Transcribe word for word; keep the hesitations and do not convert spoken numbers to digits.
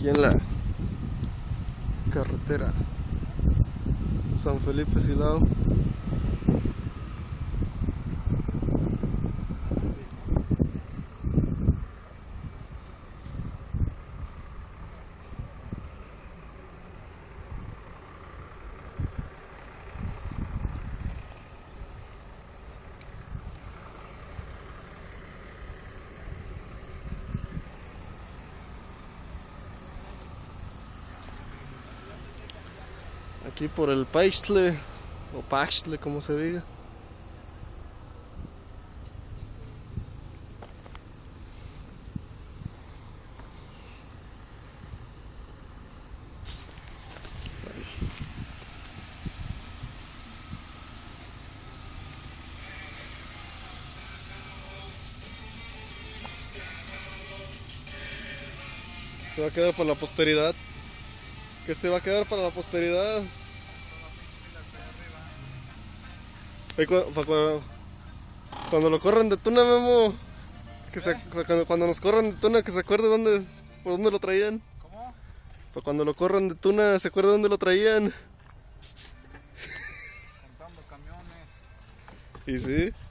aquí en la carretera San Felipe Silao. Aquí por el Paixtle o Paxtle, como se diga. Se va a quedar para la posteridad. Que este va a quedar para la posteridad. Ay, cu- pa- cu- Cuando lo corran de tuna, Memo, que se, cuando, cuando nos corran de tuna, que se acuerde dónde, por dónde lo traían. ¿Cómo? Para cuando lo corran de tuna, se acuerde dónde lo traían. Contando camiones. Y sí.